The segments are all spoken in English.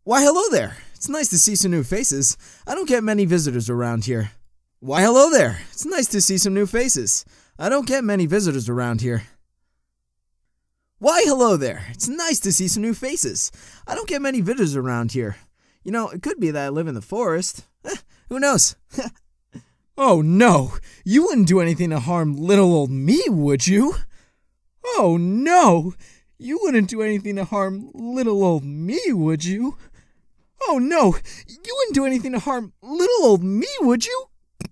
Why, hello there. It's nice to see some new faces. I don't get many visitors around here. Why, hello there. It's nice to see some new faces. I don't get many visitors around here. Why, hello there. It's nice to see some new faces. I don't get many visitors around here. You know, it could be that I live in the forest. Who knows? Oh, no. You wouldn't do anything to harm little old me, would you? Oh, no. You wouldn't do anything to harm little old me, would you? Oh, no. You wouldn't do anything to harm little old me, would you?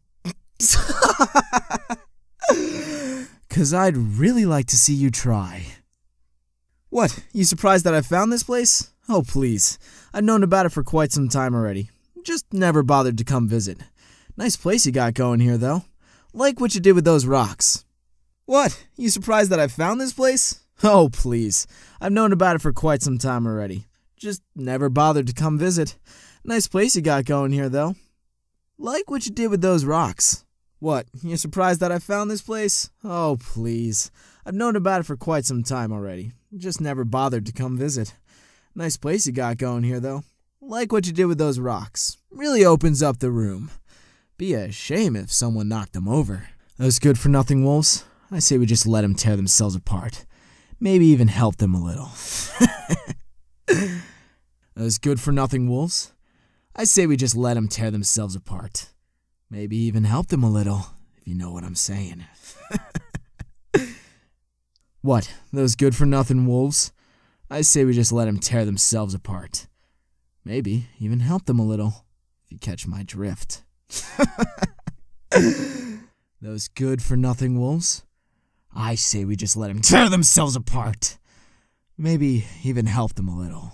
'Cause I'd really like to see you try. What, you surprised that I found this place? Oh, please. I've known about it for quite some time already. Just never bothered to come visit. Nice place you got going here, though. Like what you did with those rocks. What, you surprised that I found this place? Oh, please. I've known about it for quite some time already. Just never bothered to come visit. Nice place you got going here, though. Like what you did with those rocks. What, you're surprised that I found this place? Oh, please. I've known about it for quite some time already. Just never bothered to come visit. Nice place you got going here, though. Like what you did with those rocks. Really opens up the room. Be a shame if someone knocked them over. Those good-for-nothing wolves, I say we just let them tear themselves apart. Maybe even help them a little. Those good-for-nothing wolves, I say we just let them tear themselves apart. Maybe even help them a little, if you know what I'm saying. What, those good-for-nothing wolves? I say we just let them tear themselves apart. Maybe even help them a little, if you catch my drift. Those good-for-nothing wolves? I say we just let them tear themselves apart. Maybe even help them a little.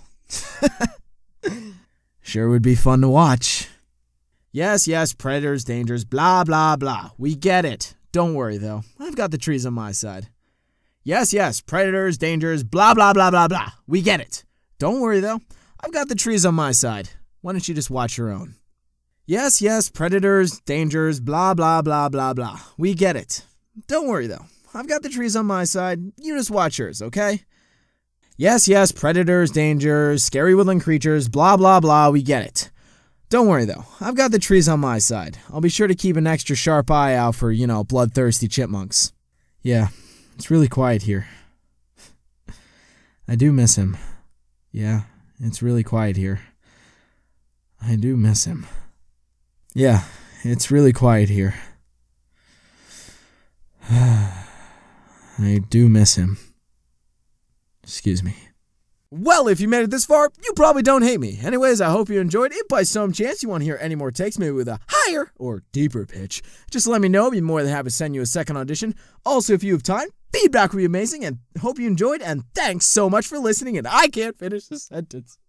Sure would be fun to watch. Yes, yes, predators, dangers, blah, blah, blah. We get it. Don't worry, though. I've got the trees on my side. Yes, yes, predators, dangers, blah, blah, blah, blah, blah. We get it. Don't worry, though. I've got the trees on my side. Why don't you just watch your own? Yes, yes, predators, dangers, blah, blah, blah, blah, blah. We get it. Don't worry, though. I've got the trees on my side. You just watch yours, okay? Yes, yes, predators, dangers, scary woodland creatures, blah, blah, blah. We get it. Don't worry, though. I've got the trees on my side. I'll be sure to keep an extra sharp eye out for, bloodthirsty chipmunks. Yeah, it's really quiet here. I do miss him. Yeah, it's really quiet here. I do miss him. Yeah, it's really quiet here. I do miss him. Excuse me. Well, if you made it this far, you probably don't hate me. Anyways, I hope you enjoyed. If by some chance you want to hear any more takes, maybe with a higher or deeper pitch, just let me know. I'd be more than happy to send you a second audition. Also, if you have time, feedback would be amazing, and hope you enjoyed, and thanks so much for listening, and I can't finish the sentence.